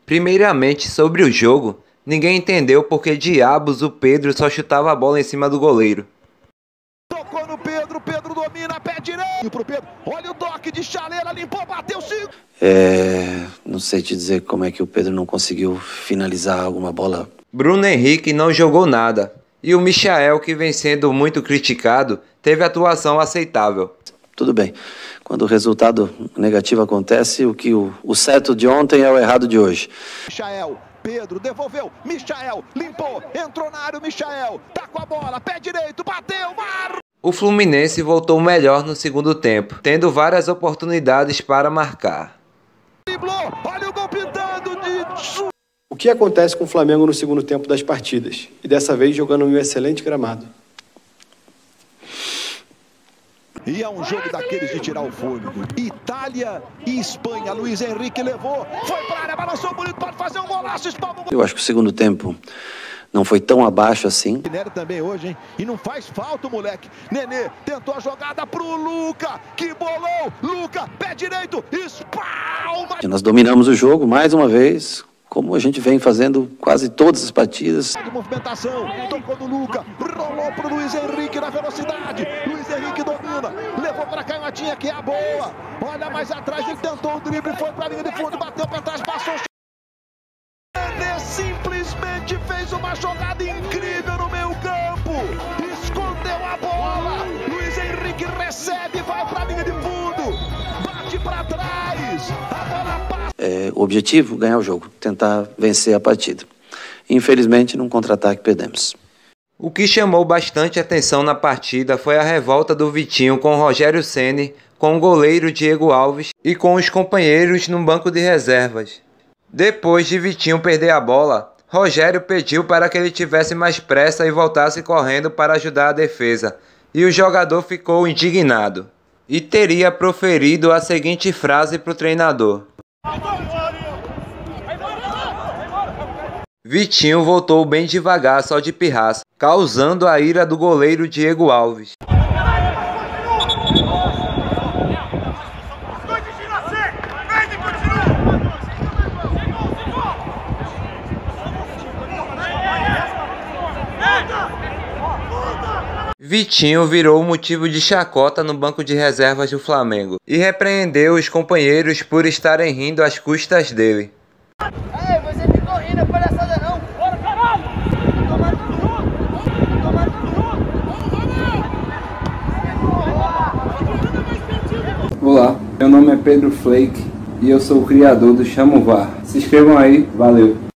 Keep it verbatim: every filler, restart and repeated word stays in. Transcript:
Primeiramente, sobre o jogo, ninguém entendeu porque diabos o Pedro só chutava a bola em cima do goleiro. Tocou no Pedro, Pedro domina, pé direito pro Pedro. Olha o toque de chaleira, limpou, bateu cinco. É, não sei te dizer como é que o Pedro não conseguiu finalizar alguma bola. Bruno Henrique não jogou nada. E o Michael, que vem sendo muito criticado, teve atuação aceitável. Tudo bem. Quando o resultado negativo acontece, o que o, o certo de ontem é o errado de hoje. Michael, Pedro devolveu, Michael limpou, entrou na área o Michael, tá com a bola, pé direito, bateu, mar... O Fluminense voltou melhor no segundo tempo, tendo várias oportunidades para marcar. Driblou, olha o gol pintando de... O que acontece com o Flamengo no segundo tempo das partidas? E dessa vez jogando em um excelente gramado. E é um jogo daqueles de tirar o fôlego. Itália e Espanha. Luiz Henrique levou, foi para a área, balançou bonito, pode fazer um golaço, espalma. Eu acho que o segundo tempo não foi tão abaixo assim. Nenê também hoje, hein? E não faz falta o moleque. Nenê tentou a jogada pro Luca, que bolou, Luca, pé direito, espalma. Nós dominamos o jogo mais uma vez, como a gente vem fazendo quase todas as partidas. De movimentação, tocou no Luca, rolou pro Luiz Henrique na velocidade. Luiz Henrique domina, levou pra canhotinha que é a boa. Olha mais atrás, ele tentou o drible, foi pra linha de fundo, bateu pra trás, passou. Ele simplesmente fez uma jogada incrível no meio campo. Escondeu a bola. Luiz Henrique recebe, vai pra linha de fundo, bate pra trás. A bola passa. É, o objetivo, ganhar o jogo, tentar vencer a partida. Infelizmente, num contra-ataque perdemos. O que chamou bastante atenção na partida foi a revolta do Vitinho com Rogério Ceni, com o goleiro Diego Alves e com os companheiros no banco de reservas. Depois de Vitinho perder a bola, Rogério pediu para que ele tivesse mais pressa e voltasse correndo para ajudar a defesa, e o jogador ficou indignado. E teria proferido a seguinte frase para o treinador. Vitinho voltou bem devagar, só de pirraça, causando a ira do goleiro Diego Alves. Vitinho virou motivo de chacota no banco de reservas do Flamengo e repreendeu os companheiros por estarem rindo às custas dele. Ei, você ficou rindo, palhaçada não! Bora, caralho! Tomar tudo junto! Tomar tudo junto! Olá, meu nome é Pedro Flake e eu sou o criador do Chamo V A R. Se inscrevam aí, valeu!